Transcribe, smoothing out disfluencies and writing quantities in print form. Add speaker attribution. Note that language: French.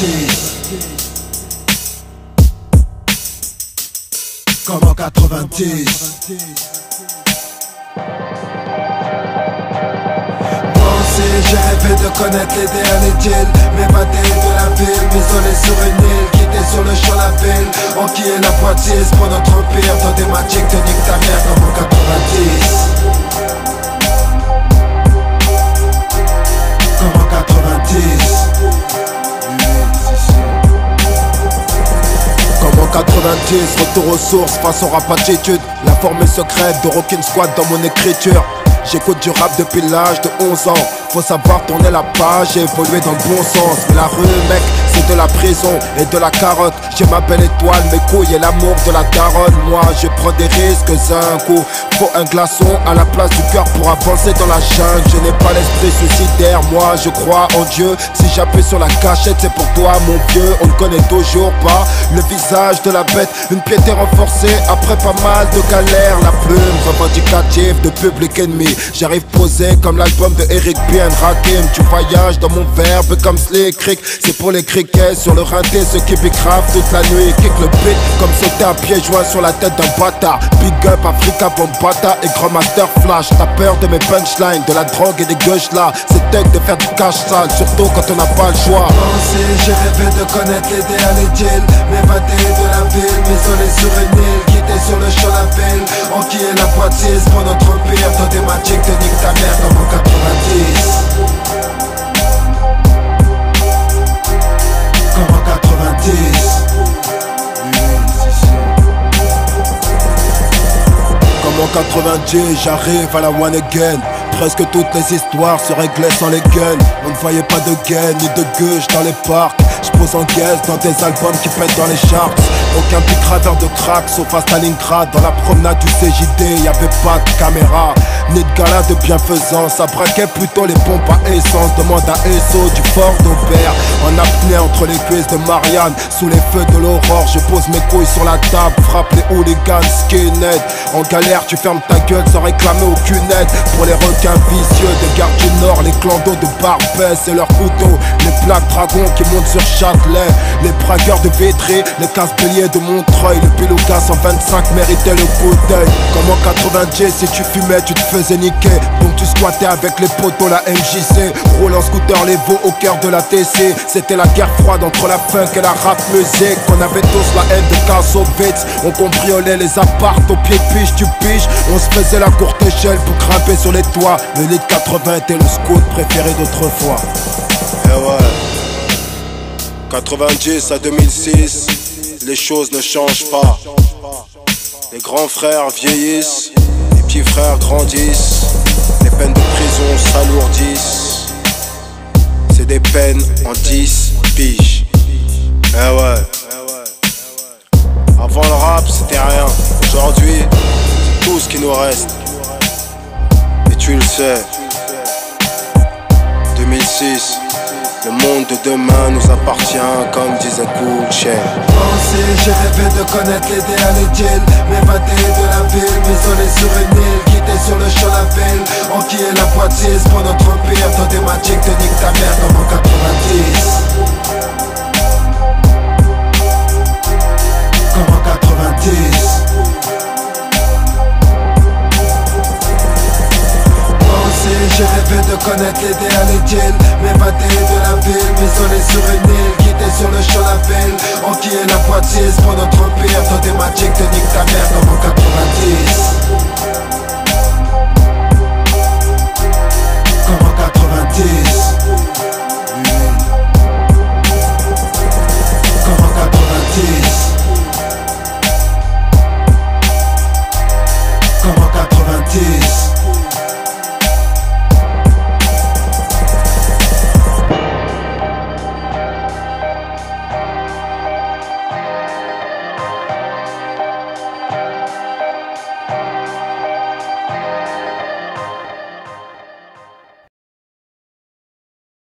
Speaker 1: Comme en 90. J'ai rêvé de connaître les derniers deals, m'évader de la ville, m'isoler sur une île, quitter sur le champ la ville, enquiller la Poitiers pour notre empire, dans des magiques de nique ta mère comme en 90. Comme en 90. Comme en 90, retour aux sources face au rap attitude. La formule secrète de Rockin' Squad dans mon écriture. J'écoute du rap depuis l'âge de 11 ans. Faut savoir tourner la page et évoluer dans le bon sens. Mais la rue mec, c'est de la prison et de la carotte. J'ai ma belle étoile, mes couilles et l'amour de la daronne. Moi je prends des risques un coup. Faut un glaçon à la place du cœur pour avancer dans la jungle. Je n'ai pas l'esprit suicidaire, moi je crois en Dieu. Si j'appuie sur la cachette c'est pour toi mon vieux. On ne connaît toujours pas le visage de la bête. Une piété renforcée après pas mal de galères. La plume revendicative de public ennemi. J'arrive posé comme l'album de Eric B. Rakim. Tu voyages dans mon verbe comme Slick Rick. C'est pour les criquets sur le rinté, ceux qui bicravent toute la nuit. Kick le beat comme sauter à pieds joints sur la tête d'un bâtard. Big up Africa Bombata et Grand Master Flash. T'as peur de mes punchlines, de la drogue et des gueuches là. C'est thug de faire du cash sale, surtout quand on n'a pas le choix. J'ai rêvé de connaître les derniers deals, m'évader de la ville, m'isoler sur une île, quitter sur le champ la ville, enquiller la Poitiers pour notre empire, dans des magiques de nique ta mère comme en 90. Comme en 90. Comme en 90, j'arrive à la one again. Presque toutes les histoires se réglaient sans les guns. On ne voyait pas de gain ni de gueuche dans les parcs. J'pose en caisse dans des albums qui pètent dans les charts. Aucun pic graveur de crack sauf à Stalingrad. Dans la promenade du CJD y'avait pas de caméra ni de gala de bienfaisance. Ça braquait plutôt les pompes à essence. Demande à Esso du Fort d'Aubert. En apnée entre les cuisses de Marianne. Sous les feux de l'aurore je pose mes couilles sur la table. Frappe les hooligans skinhead. En galère tu fermes ta gueule sans réclamer aucune aide. Pour les requins vicieux des gardes du Nord, les clandos de Barbès et leurs couteaux, les plaques dragons qui montent sur Châtelet, les braqueurs de Vitry, les casse-béliers de Montreuil, le Pilouga 125 méritait le coup d'œil. Comme en 90, si tu fumais tu te faisais niquer, donc tu squattais avec les potos la MJC, roule en scooter les veaux au cœur de la TC. C'était la guerre froide entre la funk et la rap musique. On avait tous la haine de Kassovitz, on cambriolait les apparts au pied de piche, tu piges. On se faisait la courte échelle pour grimper sur les toits. Le lit de 80 était le scout préféré d'autrefois. Eh ouais. 90 à 2006, les choses ne changent pas. Les grands frères vieillissent, les petits frères grandissent. Les peines de prison s'alourdissent. C'est des peines en 10 piges. Eh ouais. Avant le rap c'était rien. Aujourd'hui c'est tout ce qui nous reste. Et tu le sais. 2006, le monde de demain nous appartient, comme disait Cool Chain. J'ai rêvé de connaître les derniers deals, m'évader de la ville, m'isoler sur une île, quitter sur le champ la ville, enquiller la Poitiers pour notre empire, dans des magiques de nique ta mère comme en 90. Comme en 90. J'ai rêvé de connaître les derniers deals, m'évader de la ville, m'isoler sur une île, quitter sur le champ la ville, enquiller la Poitiers pour notre empire, dans des magiques de nique ta mère comme en 90.